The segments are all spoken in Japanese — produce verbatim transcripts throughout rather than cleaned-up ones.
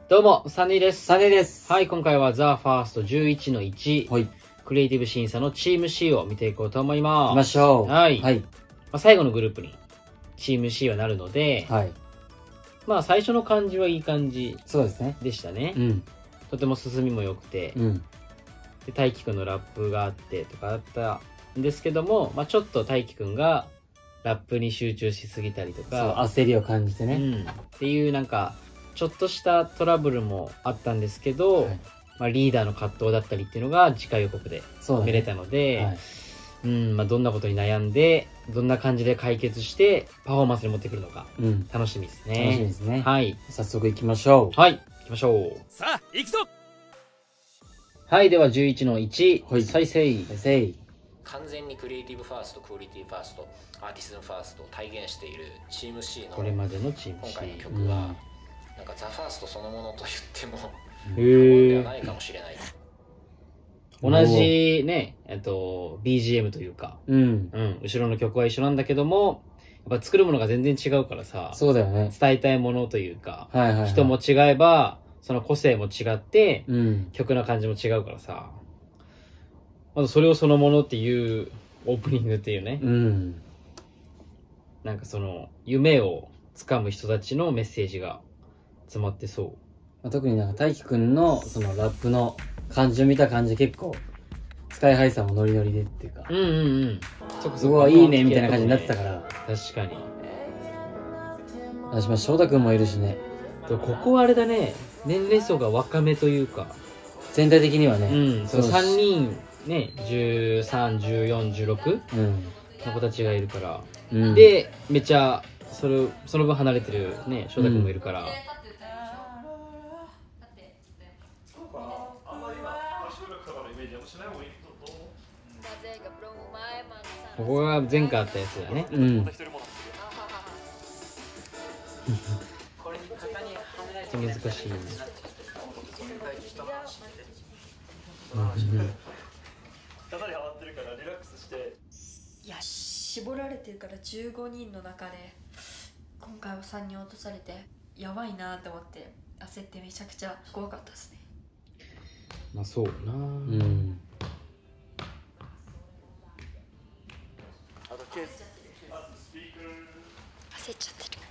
どうも、サネです。 サネです。 はい、今回はザ・ファーストじゅういちのいち、 はい、 クリエイティブ審査のチーム C を見ていこうと思います。 行きましょう。 はい。 はい。 まあ、最後のグループにチーム C はなるので、 はい。 まあ最初の感じはいい感じそうですね。 でしたね。 うん。 とても進みも良くて、 うん。 で大輝くんのラップがあってとかあったんですけども、まあちょっと大輝くんがラップに集中しすぎたりとか、 そう、焦りを感じてね。 うん。っていうなんか、ちょっとしたトラブルもあったんですけど、はい、まあ、リーダーの葛藤だったりっていうのが次回予告で見れたので、ね、はい、うんまあ、どんなことに悩んでどんな感じで解決してパフォーマンスに持ってくるのか楽しみですね、 うん、楽しみですね。 はい、 早速行きましょう。 はい行きましょう。 さあ行くぞ。 はい、ではじゅういちのいち、 はい、 再生再生。 完全にクリエイティブファースト、クオリティファースト、アーティストファーストを体現しているチーム C のこれまでのチーム C、 今回の曲は、うん、なんかザ・ファーストそのものと言っても過言ではないかもしれない。 同じね、えっと ビージーエム というか、うん、うん、後ろの曲は一緒なんだけども、やっぱ作るものが全然違うからさ、 そうだよね。 伝えたいものというか、 はいはいはい、 人も違えばその個性も違って、 うん、 曲の感じも違うからさ、まずそれをそのものっていうオープニングっていうね、うん、なんかその夢をつかむ人たちのメッセージが詰まってそう。 まあ、特になんか大輝くんのそのラップの感じを見た感じ、結構スカイハイさんもノリノリでっていうか、 うんうんうんそこはいいねみたいな感じになってたから、 確かに。 私も翔太くんもいるしね。 ここはあれだね、年齢層が若めというか全体的にはね、 うん、そうさんにんね、じゅうさん、じゅうよん、じゅうろくの子たちがいるから、うん、でめっちゃそれその分離れてるね翔太君もいるから、うん、ここが前回あったやつだね。うん。難しいね。 いや、絞られてるからじゅうごにんの中で今回はさんにん落とされてやばいなと思って焦ってめちゃくちゃ怖かったですね。 まあそうな、うん、 焦っちゃってる。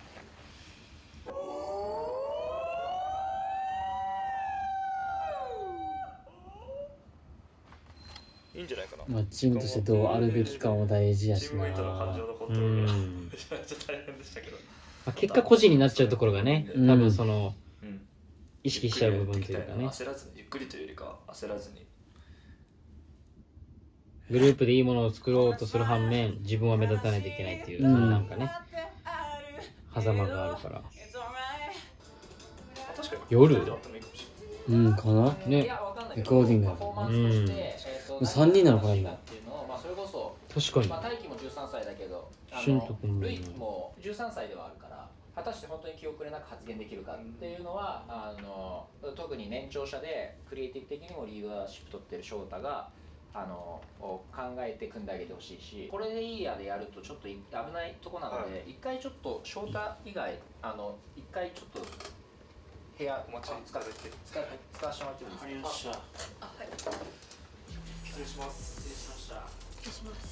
いいんじゃないかな。 まあチームとしてどうあるべきかも大事やしな。 結果個人になっちゃうところがね、うん、多分その、うん、意識しちゃう部分というかね。 焦らずに、ゆっくりというよりか焦らずに。 グループでいいものを作ろうとする反面、自分は目立たないといけないっていう、うん、なんかね、狭間があるから。夜うんかなね、レコーディングだからね。うん、さんにんなのかな今。 確かに。 まあ、大輝もじゅうさんさいだけど、ルイもじゅうさんさいではあるから、果たして本当に気遅れなく発言できるかっていうのは、あの特に年長者でクリエイティブ的にもリーダーシップ取ってる翔太があの考えて組んであげてほしいし、これでいいやでやるとちょっと危ないとこなので、一、はい、回ちょっと翔太以外あの一回ちょっと部屋使わ使わせてもらってもいいですか。あ、はい。失礼します。失礼しました。失礼します。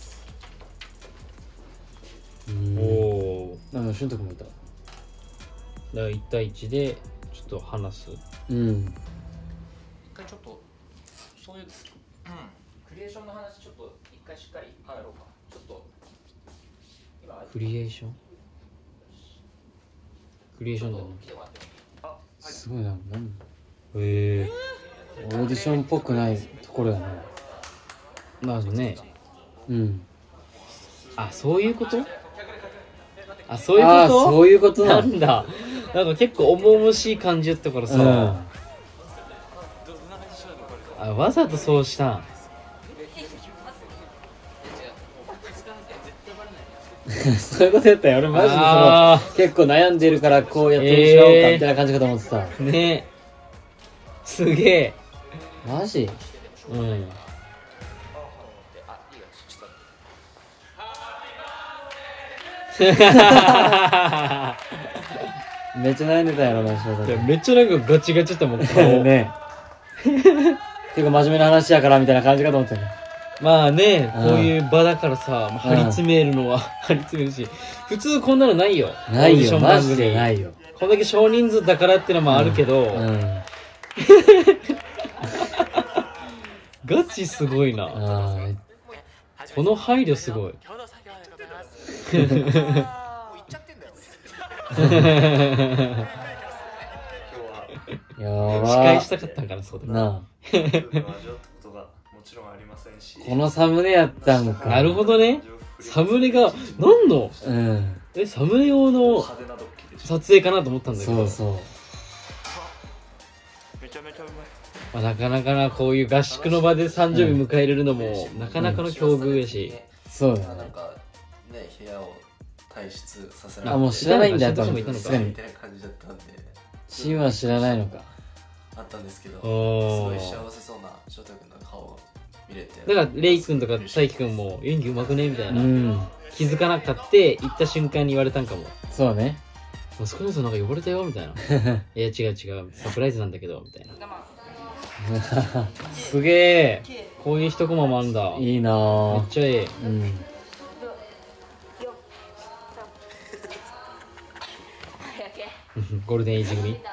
おお。 なんか俊太君もいた。 だからいち対いちでちょっと話す。 うん。 一回ちょっとそういう、うん、クリエーションの話ちょっと一回しっかりやろうか。ちょっと今クリエーション。クリエーションだね。 すごいな。何？ へえ。 オーディションっぽくないところやね。 なるほどね。 うん。 あ、そういうこと？あ、そういうこと？あ、 そういうことな。 なんだ。なんか結構重々しい感じだったからさ。うん、あ、わざとそうしたん。 そういうことやったよ。俺マジでその結構悩んでるからこうやってしまおうかみたいな感じかと思ってた。 えー、ね。すげえ。 マジ？ うん。 めっちゃ悩んでたやろな、翔太いや君。 めっちゃなんかガチガチだったもん顔ね結構真面目な話やからみたいな感じかと思ってたね。 まあね、 うんこういう場だからさ、まあ張り詰めるのは張り詰めるし、普通こんなのないよ。 ないよ、 オーディションマジ番組でないよ。 こんだけ少人数だからってのもあるけど、 うん。 ガチすごいな。 あこの配慮すごい。 共同作業でございます。もう行っちゃってんだよ。 あ、やば司会したかったんかな、そうだな。 な味わったことがもちろんありませんしあ。このサムネやったんか。 なるほどね。サムネが、何のうん。 え、サムネ用の派手なドッキリでしょ。 撮影かなと思ったんだけど、 そうそう。 めちゃめちゃうまい。 まあ、なかなかな、こういう合宿の場で誕生日迎えれるのも、なかなかの境遇やし。 そうだね。 なんかね部屋を退出させられてあ、もう知らないんだよ、 いた多分。 のかいたのかすでに。 みたいな感じだったんでチームは知らないのか。 あったんですけど、すおーごい幸せそうな翔太君の顔を見れて、 だから、レイ君とか大輝君も演技うまくねみたいうな。 ん。 気づかなかって行った瞬間に言われたんかも。 そうね。 もう少なくともなんか呼ばれたよみたいな。いや違う違う、サプライズなんだけど、みたいな。すげえ。こういう一コマもあるんだ。めっいいなぁ。 ちゃいい。 うん。 ゴールデンエイジ組。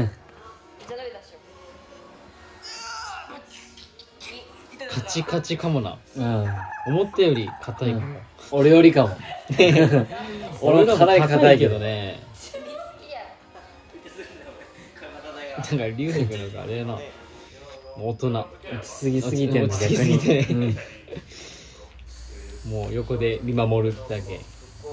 カチカチかもな。 うん。 思ったより硬いかも。 俺よりかも。俺も硬い硬いけどね。 ね。なんか、龍平君なんかあれやな。大人。 落ちすぎすぎてんの落ちすぎて逆にうんもう横で見守るだけ。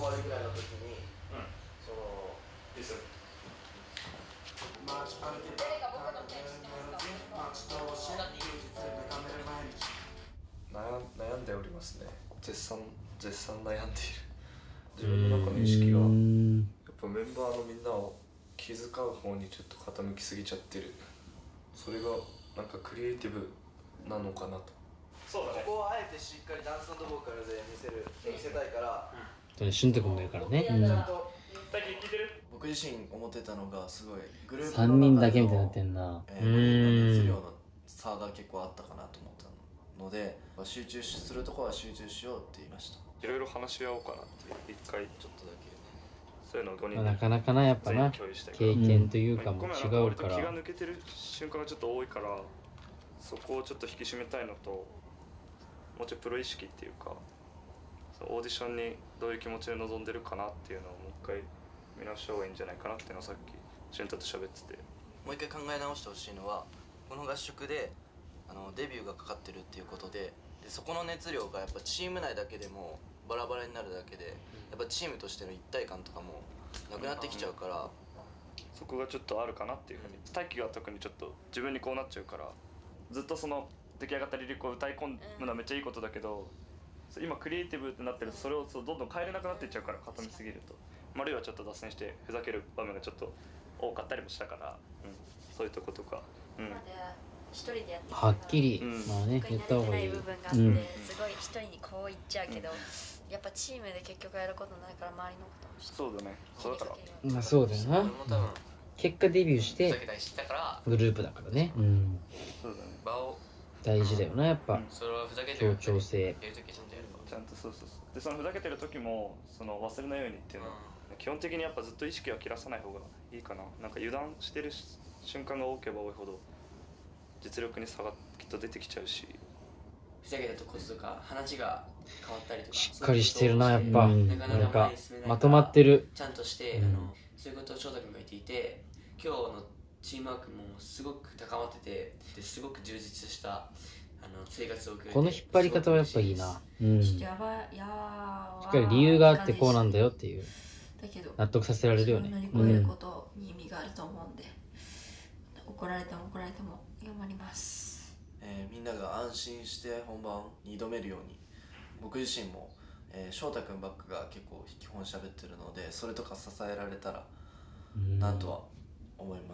悩ん悩んでおりますね。絶賛絶賛悩んでいる。自分の中の意識がやっうんぱメンバーのみんなを気遣う方にちょっと傾きすぎちゃってる。それがなんかクリエイティブなのかなと。 そうだね、ここをあえてしっかりダンス&ボーカルで見せる見せたいから、 シュント君もいるからね。 うん僕自身思ってたのがすごいグループさんにんだけみたいになってんな。 えー、ごにんの熱量の差が結構あったかなと思ったので、集中するところは集中しようって言いました。 いろいろ話し合おうかなって一回ちょっとだけそういうのをごにんまあなかなかな、やっぱな、 共有したい経験というかもごめん違うから。 気が抜けてる瞬間がちょっと多いから、そこをちょっと引き締めたいのと、もうちょいプロ意識っていうか、そうオーディションにどういう気持ちで臨んでるかなっていうのをもう一回見直した方がいいんじゃないかなっていうのをさっき俊太と喋ってて、 もう一回考え直してほしいのは、この合宿であのデビューがかかってるっていうことで、でそこの熱量がやっぱチーム内だけでもバラバラになるだけで、やっぱチームとしての一体感とかもなくなってきちゃうから、 そこがちょっとあるかなっていうふうに、大輝が特にちょっと自分にこうなっちゃうから、ずっとその出来上がったリリックを歌い込むのはめっちゃいいことだけど、今クリエイティブってなってるとそれをそうどんどん変えれなくなっていっちゃうから、固めすぎると、あるいはちょっと脱線してふざける場面がちょっと多かったりもしたから、うん、そういうとことか、うん、 一人でやってはっきり、 うんまあね、言った方がいい。 部分があって、 うんすごい一人にこう言っちゃうけど、やっぱチームで結局やることないから周りのこともしてそうだね、そうだからまあそうだよな。 俺も多分結果デビューしてふざけたりしてたからグループだからね。 うん。 そうだね、 場を大事だよな、やっぱ。 それはふざけて協る調性。 やるときちゃんとやるかちゃんとそうそうそうで、そのふざけてる時もその忘れないようにっていうのは、基本的にやっぱずっと意識は切らさない方がいいかな。なんか油断してる瞬間が多ければ多いほど実力に差がきっと出てきちゃうし、 ふざけたところとか話が変わったりとか、 しっかりしてるな、やっぱ。 うんなんか、まとまってる。 ちゃんとして、 うんあのそういうことを翔太君が言っていて、今日のチームワークもすごく高まってて、ですごく充実したあの生活を送れて、 この引っ張り方はやっぱいいな。 うん。 ちょっとやばい、いやーしっかり理由があってこうなんだよっていう。 だけど納得させられるよ乗りね。 越えることに意味があると思うんで、怒られても怒られても頑張ります。 えーみんなが安心して本番に挑めるように、僕自身も、えー、翔太君ばっかが結構基本喋ってるので、それとか支えられたらなとは思います。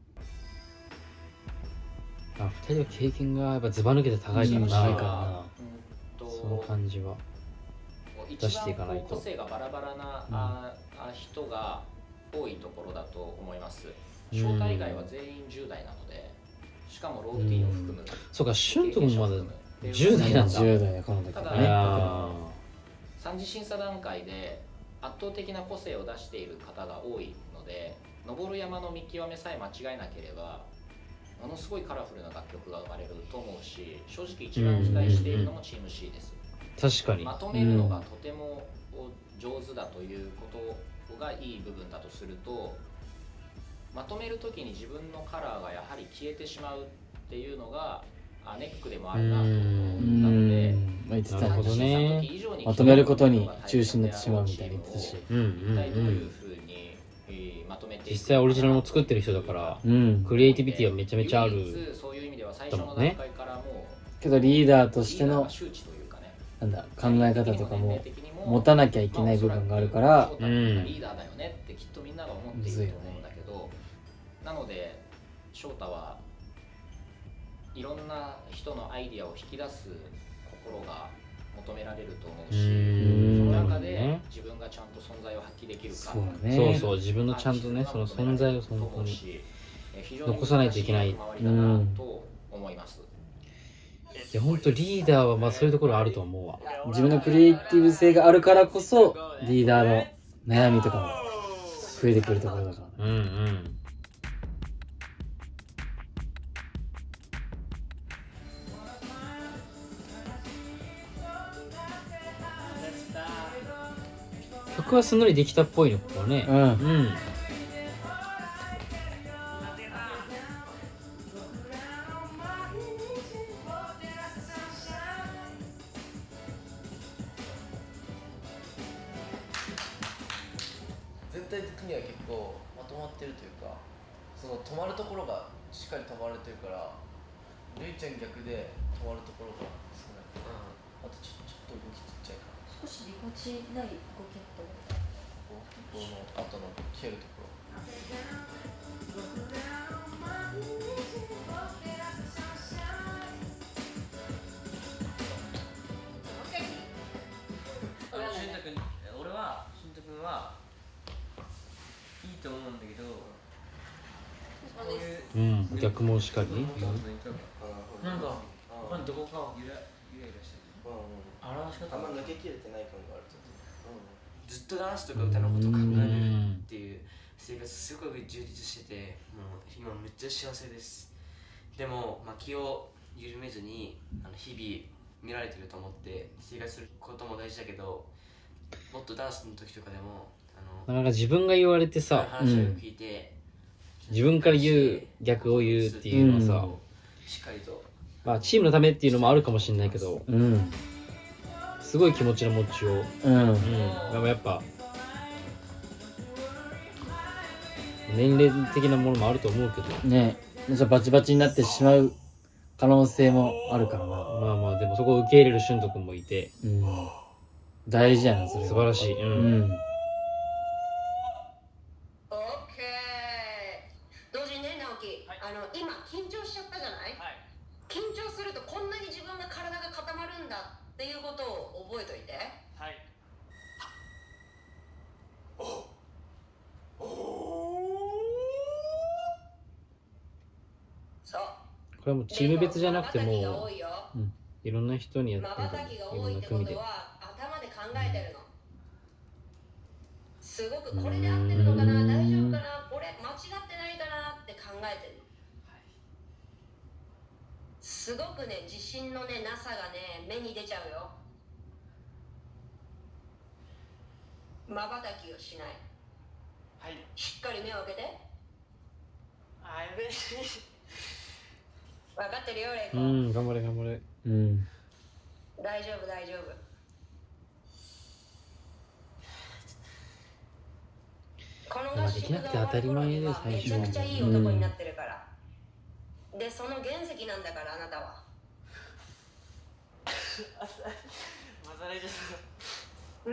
あ、二人は経験がやっぱずば抜けて高いからうん高いな。 かその感じは。出していかないと個性がバラバラな、ああ人が多いところだと思います。招待以外は全員じゅう代なので、しかもローティーを含む、 そうか、シュント君もまだじゅう代なんだ。 じゅう代でこの時ただね。 三次審査段階で圧倒的な個性を出している方が多いので、登る山の見極めさえ間違えなければものすごいカラフルな楽曲が生まれると思うし、正直一番期待しているのもチーム C です。 確かにまとめるのがとても上手だということがいい部分だとすると、まとめるときに自分のカラーがやはり消えてしまうっていうのがネックでもあるなと思ったので、 まあ言ってたなるほどね。 まとめることに中心になってしまうみたいに言ってたし、 うんうん一体どうう。 いうんふうにえーまとめていくのかな。 実際オリジナルも作ってる人だから、 うん。 クリエイティビティはめちゃめちゃある。 唯一そういう意味では最初の段階からもうけどリーダーとしてのリーダーが周知というかね、 なんだ考え方とかも持たなきゃいけない部分があるから、 翔太君がリーダーだよねってきっとみんなが思っていると思うんだけど、なので翔太はいろんな人のアイディアを引き出す心が求められると思うし、 うーんその中でなるほどね自分がちゃんと存在を発揮できるか、 そうだね。 そうそう、自分のちゃんとね、その存在を本当に残さないといけない。いと思います。 や、本当リーダーはまあそういうところあると思うわ。 自分のクリエイティブ性があるからこそリーダーの悩みとかも増えてくるところだからね。 うんうん。曲はすんなりできたっぽいの、ここはね。 うんうん。 全体的には結構まとまってるというか、その止まるところがしっかり止まれてるから、るいちゃん逆で止まるところが少ない、うん、あとちょちょっと動きちっちゃいかな、 少しぎこちない動きだと思う。 この後の蹴るところ俊太君、俺は俊太君はいいと思うんだけど、こういううん、逆もしかり。 なんか他のどこかをゆらゆらゆらしてる、表し方あんま抜けきれてない感があると、 ずっとダンスとか歌のことを考えるっていう生活すごく充実してて、もう今めっちゃ幸せです。でも、まあ、気を緩めずにあの日々見られてると思って生活することも大事だけど、もっとダンスの時とかでもあのなんか自分が言われてさ、 話を聞いて、 自分から言う逆を言うっていうのはさ、 しっかりとまあチームのためっていうのもあるかもしれないけど、 うんすごい気持ちの持ちよう。 うんうん、でもやっぱ年齢的なものもあると思うけど、 ねえ、じゃあバチバチになってしまう可能性もあるからな。 まあまあでもそこを受け入れる俊斗君もいて、 うん大事やなそれは。 素晴らしい。うん。 うんオッケー。同時にね、直樹、あの今緊張しちゃったじゃない？緊張するとこんなに自分が体が固まるんだっていうことを覚えといて。 はい。 そう。 これはもうチーム別じゃなくても、 が多いよ。 いろんな人にやってる瞬きがいろ多いってことんな組で。 は頭で考えてるの。すごくこれで合ってるのかな、大丈夫かな、これ間違ってないかなって考えてるの。すごくね、自信のね、なさがね、目に出ちゃうよ。まばたきをしない。 はい。 しっかり目を開けて。 あ、やべえ。 分かってるよ、レイコ。 うん、頑張れ頑張れ。 うん大丈夫、大丈夫。この合宿が終わる頃にはめちゃくちゃいい男になってるから。で、その原石なんだから、あなたは。 またね、ちょっ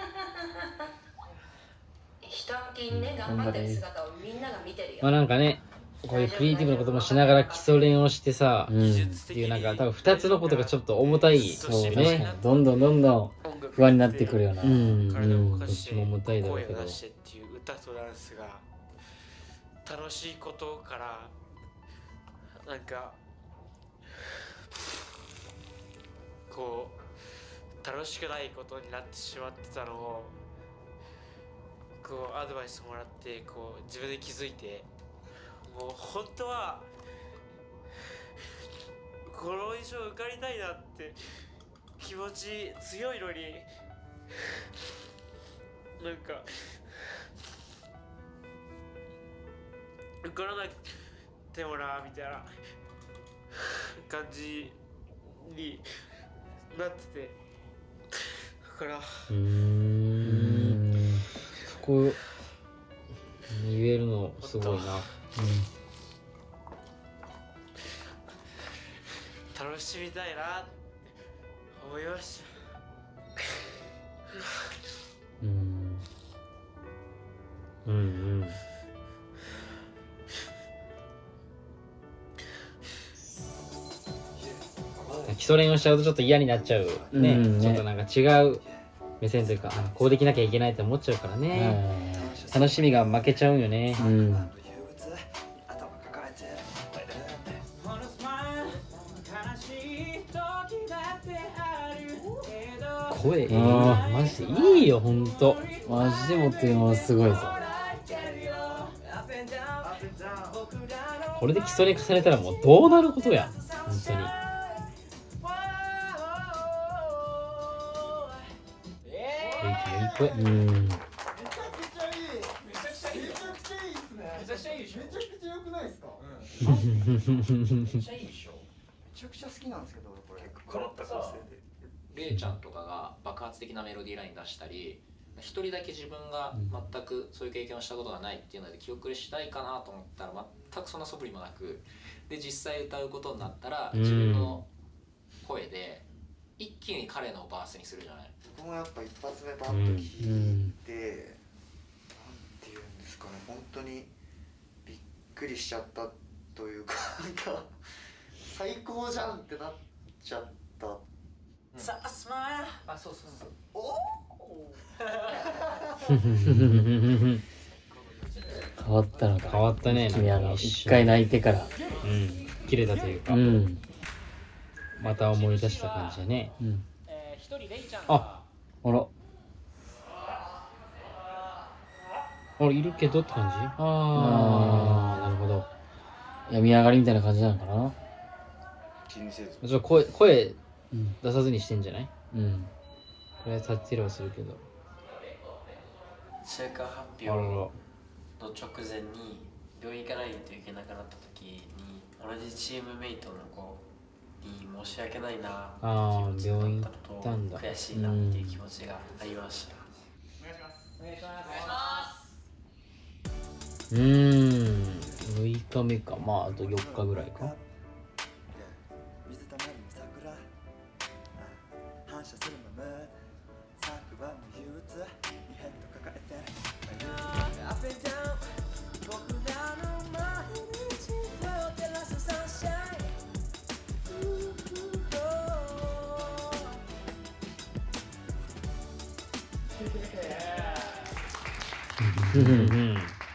ひたむきにね、頑張ってる姿をみんなが見てるよ。 まあなんかね、こういうクリエイティブなこともしながら基礎練をしてさ、 うんっていうなんか多分二つのことがちょっと重たい。 そうね。 ねどんどんどんどん不安になってくるような。 うん、 体を動かどっしてちも重たいだろう声けど。 を出してっていう歌歌とダンスが楽しいことからなんかこう楽しくないことになってしまってたのをこうアドバイスもらってこう自分で気づいて、もう本当はこの以上受かりたいなって気持ち強いのになんか受からなくてもなみたいな感じになってて、だからうーんそこ言えるのすごいな。 楽しみたいなって思いました。 うんうんうん基礎練をしちゃうとちょっと嫌になっちゃうね、うんね、ちょっとなんか違う目線というかこうできなきゃいけないって思っちゃうからね、楽しみが負けちゃうよね。うん、声マジでいいよほんと、 マジで持ってるものすごいぞ。 これで基礎練重ねたらもうどうなることや本当に。いい声。うん。めちゃくちゃいい。めちゃくちゃいい。めちゃくちゃいいですね。めちゃくちゃいいでしょ。めちゃくちゃ良くないですか。うん。めっちゃいいでしょ。めちゃくちゃ好きなんですけどこれ。 変わった構成で。レイちゃんとかが爆発的なメロディーライン出したり、一人だけ自分が全くそういう経験をしたことがないっていうので記憶したいかなと思ったら全くそんな素振りもなく、で実際歌うことになったら自分の声で一気に彼のバースにするじゃない。 僕もやっぱ一発目バッと聞いて、うん、なんていうんですかね、本当にびっくりしちゃったというか、なんか最高じゃんってなっちゃった。 さあスマイル。あ、そうそうそう。おお。 変わったのか。 変わったね。 君あの一回泣いてから、 うん、切れたというか、うん、また思い出した感じだね。うん、あ、あら。あれいるけどって感じ？ああ、なるほど。 病み上がりみたいな感じなのかな。 気にせず。 ちょっと声声出さずにしてんじゃない？うん。これは立ってればするけど。 中間発表の直前に病院行かないといけなくなった時に同じチームメイトの子に申し訳ないなっていう気持ちだったのと悔しいなっていう気持ちがありました。 お願いします。お願いします。 うーん、むいかめか、まああとよっかぐらいか。 本当に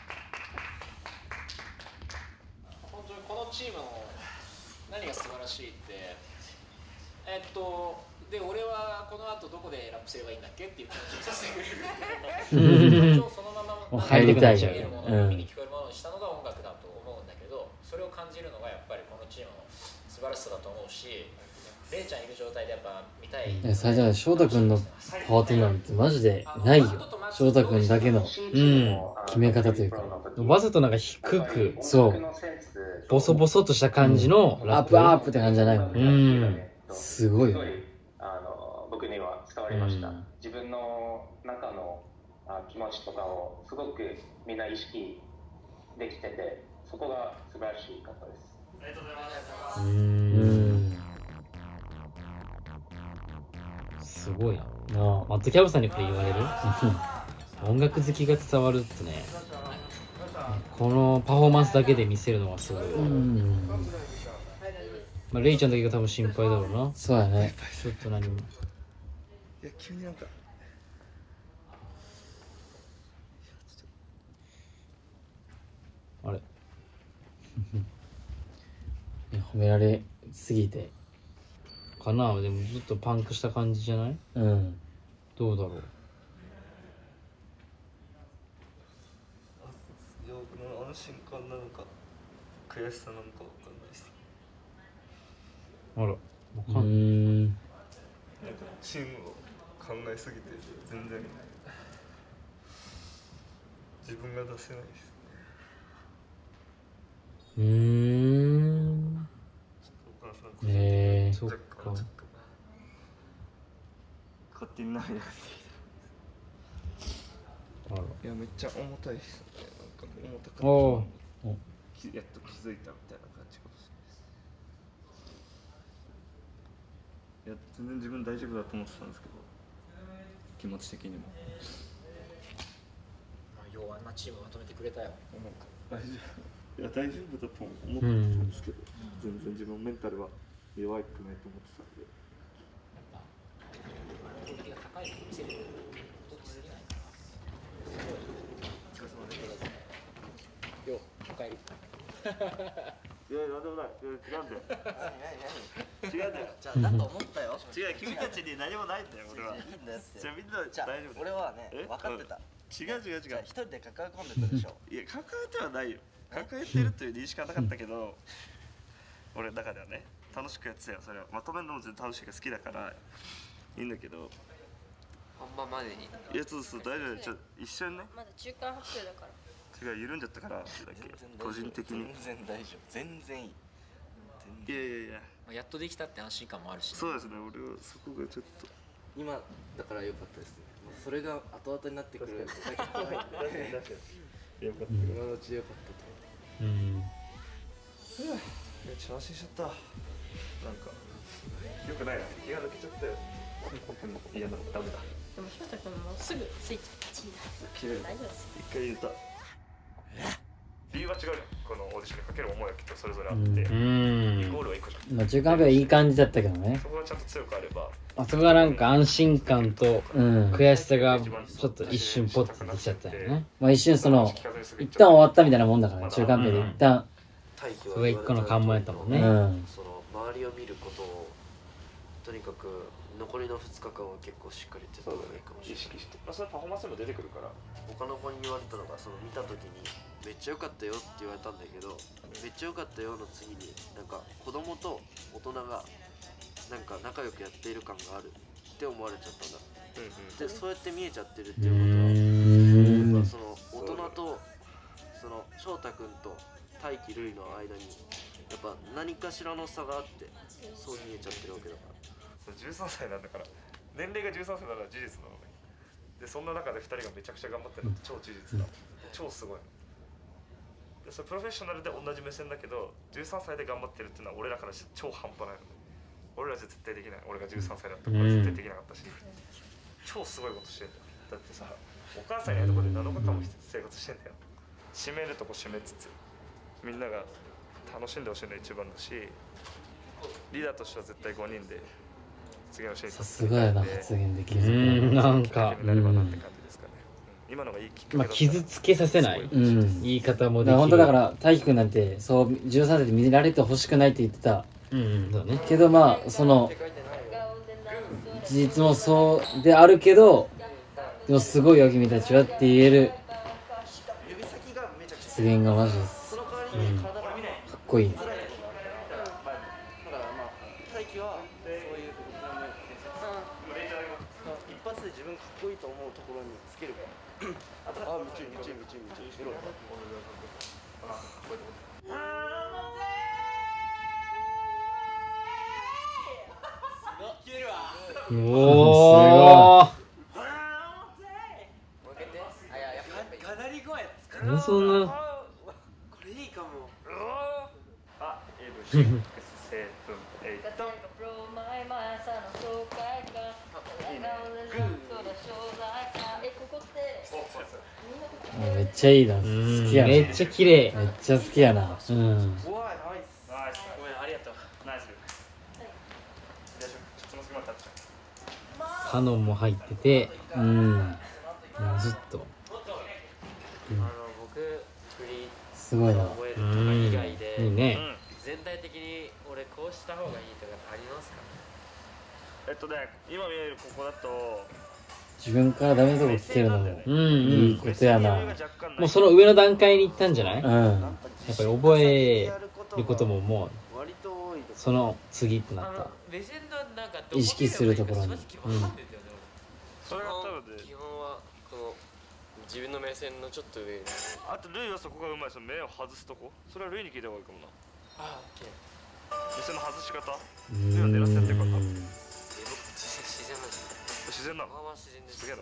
このチームの何が素晴らしいってえっとで俺はこの後どこでラップすればいいんだっけっていう気持ちにさせてくれるそのまま入りたいじゃん、 耳に聞こえるものにしたのが音楽だと思うんだけど、それを感じるのがやっぱりこのチームの素晴らしさだと思うし、レイちゃんいる状態でやっぱ見たい。いや、 最初は翔太君のパートなんてマジでないよ。翔太君だけの決め方というか、 うん、わざとなんか低く、 そう、 ボソボソとした感じのラップ、うん、アップアップって感じじゃないもんね。うん、すごいよね。 あの僕には伝わりました。うん、自分の中のあ気持ちとかをすごくみんな意識できてて、そこが素晴らしかったです。ありがとうございます。うーん、 すごいな。あマッドキャブさんにこれ言われる音楽好きが伝わるってね、このパフォーマンスだけで見せるのはすごい。うん、まあ、レイちゃんだけが多分心配だろうな。 そうやね。 ちょっと何も。 いや急になんか褒められすぎてかな。でもずっとパンクした感じじゃない？ うん。 どうだろう。 いや、僕の安心感なのか悔しさなのかわかんないです。 あら、わかんない。 うーん。 なんかチームを考えすぎて全然自分が出せないです。 うーん。 ええー。 そっか。 勝手にないやつ。 あら。 いや、めっちゃ重たいですね。なんか重たかった。 おお。 やっと気づいたみたいな感じかもしれないです。いや、全然自分大丈夫だと思ってたんですけど、気持ち的にも。 まあ、弱なチームまとめてくれたよ。 なんか大丈夫。いや、大丈夫だと思ってたんですけど、うん、全然自分メンタルは弱くないと思ってたんで。 クオリティが高いのを見せることしすぎないかな。よ、おかえり。 いや、なんでもない。違うんだよ。 何何何？ 違うんだよ。 じゃあ、だと思ったよ。 違う、君たちに何もないんだよ、俺は。 いいんだよって。 じゃあ、みんな大丈夫。 俺はね、分かってた。 違う違う違う。 一人で抱え込んでたでしょ。 いや、抱えてはないよ。抱えてるという認識はなかったけど、俺の中ではね、楽しくやってたよ。それはまとめるのも全然楽しいが好きだからいいんだけど、 本番までに。 いや、そうそう、大丈夫。ちょっと一瞬ね。 まだ中間発表だから。 違う、緩んじゃったからってだけ。個人的に全然大丈夫。全然いい。 いやいやいや、 まあ、やっとできたって安心感もあるし、ね、 そうですね。俺はそこがちょっと今だから良かったですね。それが後々になってくる。 確かに確かに。よかった。 今のうちで良かったと。 うん。 いや、ちょっと安心しちゃった。なんかよくないな。気が抜けちゃったよ。いや、ダメだ。 でもひろたくんもすぐスイッチパチンだ。 綺麗。 大丈夫です。 一回言った。理由は違うよ。このオーディションにかける思いはきっとそれぞれあって、イコールはいっこじゃん。 まあ中間発表はいい感じだったけどね。 そこがちゃんと強くあれば。 あそこがなんか安心感と悔しさがちょっと一瞬ポッてできちゃったよね。 まあ一瞬その一旦終わったみたいなもんだからね。中間発表で一旦。 それが一個の関門やったもんね。 その周りを見ることをとにかく残りのふつかかんは結構しっかりやってた方がいいかもしれない。意識して。まあそれパフォーマンスでも出てくるから。他の子に言われたのが、その見た時にめっちゃ良かったよって言われたんだけど、めっちゃ良かったよの次になんか子供と大人がなんか仲良くやっている感があるって思われちゃったんだ。うんうん、でそうやって見えちゃってるっていうことは、その大人とその翔太君と大輝瑠衣の間にやっぱ何かしらの差があってそう見えちゃってるわけだから。じゅうさんさいなんだから、年齢がじゅうさんさいなら事実なのね。でそんな中でふたりがめちゃくちゃ頑張ってるのって超事実だ。超すごい。でそれプロフェッショナルで同じ目線だけど、じゅうさんさいで頑張ってるっていうのは俺らからして超半端ないのね。俺らじゃ絶対できない。俺がじゅうさんさいだったから絶対できなかったし、超すごいことしてんだよ。だってさ、お母さんいないとこでなのかかも生活してんだよ。締めるとこ締めつつみんなが楽しんでほしいのが一番だし、リーダーとしては絶対ごにんで次のシーンさすがやな、発言できる。 うん、なんか、 なればなって感じですかね。今のがいいきっかけだった。 まあ傷つけさせない、うん、言い方もできる。 本当だから大輝くんなんてそうじゅうさんさいで見られてほしくないって言ってた。 うん、そうね。 けどまあその事実もそうであるけど、でもすごいよ君たちはって言える発言がマジです。うん、かっこいい。 自分かっこいいと思うところにつけるからあ、みちみちみちみち見ろよ。いけるわ。 おお。 かなり声使う。そんな。 これいいかも。 あ、エブシックスセブンエイト。 めっちゃいいダンス好きやな。 めっちゃ綺麗。 めっちゃ好きやな。うん。 ごめん、ありがとう。 ナイス。 カノンも入ってて、うん。ずっと。 あの僕フリーすごいな。 思えるとか以外で、 いいね。 全体的に俺こうした方がいいとかありますか？ えっとね、今見えるここだと自分からダメなとこ聞けるのもうんうんいいことやな。 もうその上の段階に行ったんじゃない？ うん。 やっぱり覚えることももうその次ってなった。 レジェンドなんか意識するところに。うん。 それが多分基本はこの自分の目線のちょっと上。 あとルイはそこがうまい、その目を外すとこ。それはルイに聞いた方がいいかもな。 あ、オッケー。 目線の外し方。ルイは狙ってやってるから多分。 自然なんです。 自然なの？ まあまあ自然です。 すげえな。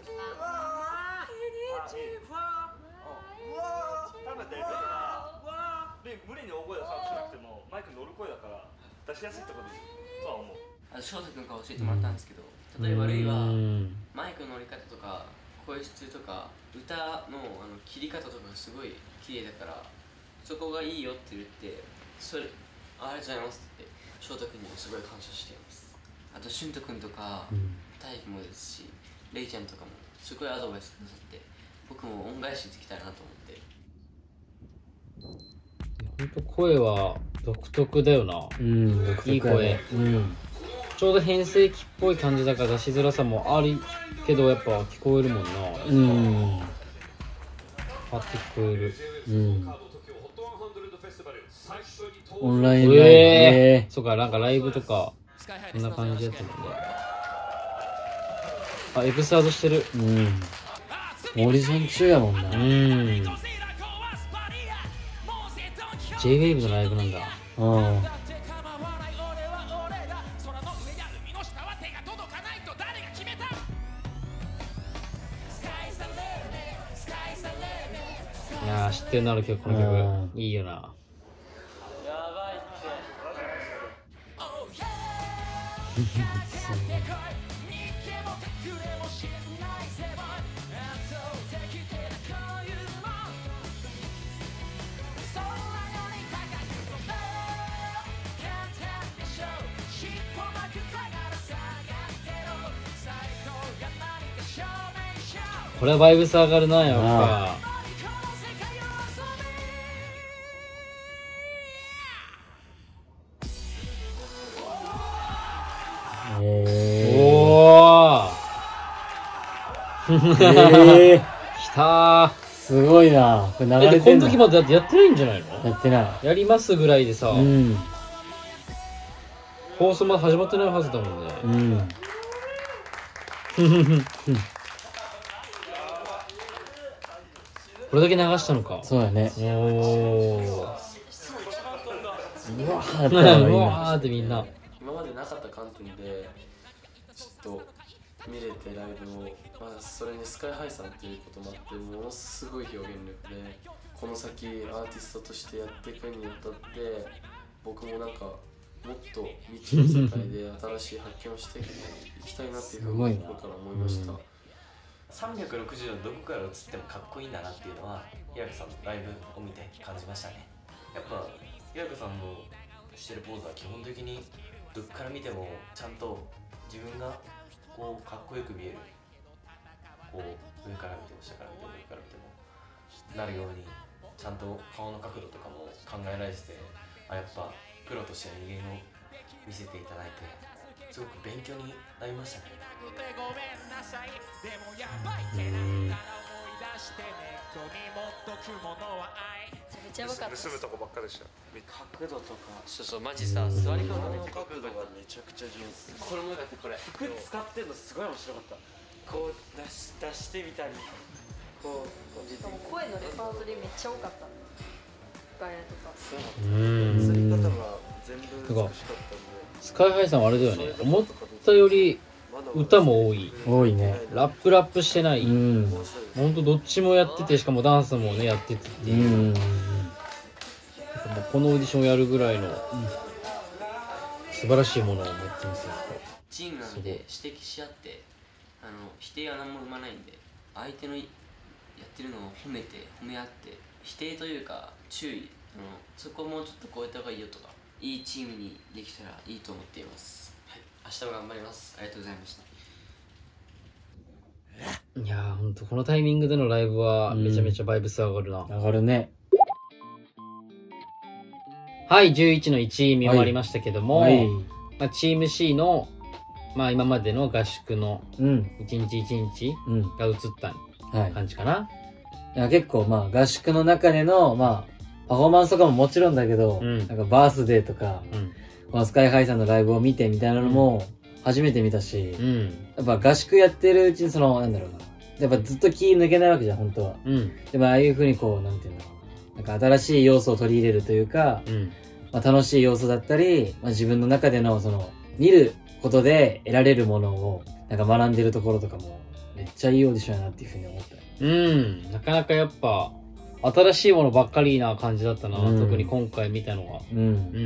多分ね、ルイ無理に大声をさしなくてもマイク乗る声だから出しやすいところでいいとは思う。 あの翔太君から教えてもらったんですけど、例えばルイはマイクの乗り方とか声質とか歌のあの切り方とかがすごい綺麗だから、そこがいいよって言ってそれありがとうございますって翔太君にもすごい感謝しています。あと俊斗君とか大輝もですし、レイちゃんとかもすごいアドバイスくださって、僕も恩返しできたらなと思って。 ほんと声は独特だよな。 うん、独特いい声。うん。ちょうど変声期っぽい感じだから出しづらさもあるけどやっぱ聞こえるもんな。うん。パッて聞こえる。うん。 オンラインライブ。えー、そうか、なんかライブとかそんな感じだったもんね。あ、エクスタートしてる。 うん。オーディション中やもんな。 うん。ジェイウェーブ のライブなんだ。うん。いやー、知ってるなる曲、この曲。いいよな。これはバイブス上がるな、やっぱ。 えー、 おーえー、きたー。 すごいな。これ流れてんの。 この時までだってやってないんじゃないの？ やってない。 やりますぐらいでさ、うん、放送まだ始まってないはずだもんね。うん。これだけ流したのか。 そうやね。おお。 うわーってうわーってみんな。 今までなかった観点でちょっと見れてライブを、まあ、それにスカイハイさんっていうこともあってものすごい表現力で、この先アーティストとしてやっていくにあたって僕もなんかもっと未知の世界で新しい発見をしていきたいなっていうふうに心から思いました。 さんびゃくろくじゅうどどこから映ってもかっこいいんだなっていうのはひやかさんのライブを見て感じましたね。やっぱひやかさんのしてるポーズは基本的にどっから見てもちゃんと自分がこうかっこよく見える、こう上から見ても下から見ても上から見てもなるようにちゃんと顔の角度とかも考えられてて、あ、やっぱプロとしての威厳を見せていただいてすごく勉強になりましたね。 盗むとこばっかでした。 角度とかそうそうマジさ、座り方の角度がめちゃくちゃ上手。 これもだってこれ服使ってんのすごい面白かった。こう出し出してみたり、こうしかも声のレパートリーめっちゃ多かった。ガヤとか。 うん。 映り方が全部美しかったんで。 スカイハイさんはあれだよね。思ったより歌も多い。 多いね。 ラップラップしてない。うん。ほんとどっちもやってて、しかもダンスもねやっててっていう。うん。このオーディションをやるぐらいの素晴らしいものを持ってますよ。 チームなんで指摘し合って、あの否定は何も生まないんで、相手のやってるのを褒めて褒め合って、否定というか注意、あのそこをもうちょっと超えた方がいいよとか、いいチームにできたらいいと思っています。はい、明日も頑張ります。ありがとうございました。 いやー、ほんとこのタイミングでのライブはめちゃめちゃバイブス上がるな。 上がるね。 はい、じゅういちのいち見終わりましたけども、 はい、 まあ、チーム C の、まあ、今までの合宿の一日一日が映った感じかな。 はい、いや結構まあ合宿の中での、まあ、パフォーマンスとかももちろんだけど、うん、なんかバースデーとか、うん、このスカイハイさんのライブを見てみたいなのも初めて見たし、うん、やっぱ合宿やってるうちにその、なんだろうな、やっぱずっと気抜けないわけじゃん、本当は。うん、でもああいう風にこう、なんていうんだろうな、なんか新しい要素を取り入れるというか、うん、まあ、楽しい要素だったり、まあ、自分の中でのその、見ることで得られるものを、なんか学んでるところとかも、めっちゃいいオーディションやなっていう風に思った。 うん、なかなかやっぱ、新しいものばっかりな感じだったな、うん、特に今回見たのは。うん。うん、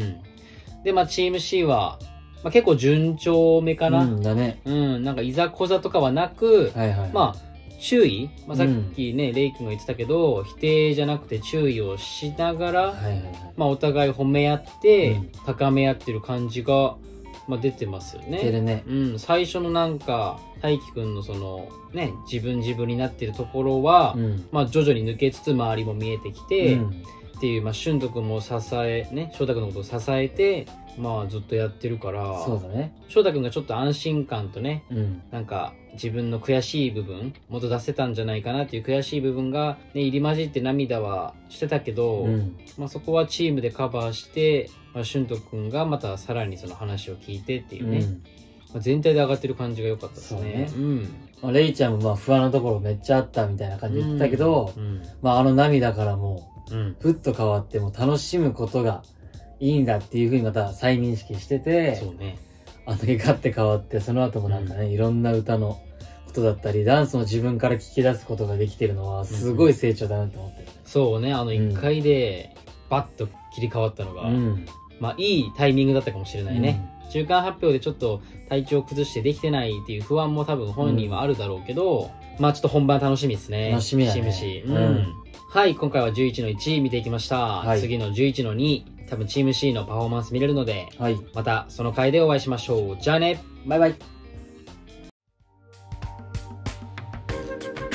で、まあ、チーム C は、まあ、結構順調めかな。 うんだね。 うん、なんかいざこざとかはなく、はいはい、まあ、注意、まあ、さっきね、うん、レイ君が言ってたけど、否定じゃなくて注意をしながら、はいはいはい、まあ、お互い褒め合って、うん、高め合ってる感じが、まあ、出てますよね。 出るね。 うん、最初のなんか、大輝くんのその、ね、自分自分になってるところは、うん、まあ、徐々に抜けつつ周りも見えてきて、うん、っていう、まあ、俊斗くんも支え、ね、翔太くんのことを支えて、まあ、ずっとやってるから、 そうだね。 翔太くんがちょっと安心感とね、うん、なんか、自分の悔しい部分、もっと出せたんじゃないかなっていう悔しい部分が、ね、入り混じって涙はしてたけど、うん、まあ、そこはチームでカバーして、まあ、俊斗くんがまたさらにその話を聞いてっていうね、うん、まあ、全体で上がってる感じが良かったですね。そうね。うん。 まあ、レイちゃんもまあ不安なところめっちゃあったみたいな感じで言ってたけど、うんうん、まああの涙からもう、ふっと変わっても楽しむことがいいんだっていうふうにまた再認識してて、 そうね。 あの時ガッて変わって、その後もなんかね、うん、いろんな歌のことだったり、ダンスも自分から聞き出すことができてるのは、すごい成長だなって思ってる、ね。 うん、そうね、あの一回でバッと切り替わったのが、うん、まあいいタイミングだったかもしれないね。うん、中間発表でちょっと体調崩してできてないっていう不安も多分本人はあるだろうけど、うん、まあちょっと本番楽しみですね。 楽しみだね。 チーム C。うん。うん、はい、今回はじゅういちのいち見ていきました。はい、次のじゅういちのに、多分チーム C のパフォーマンス見れるので、はい、またその回でお会いしましょう。じゃあね、バイバイ。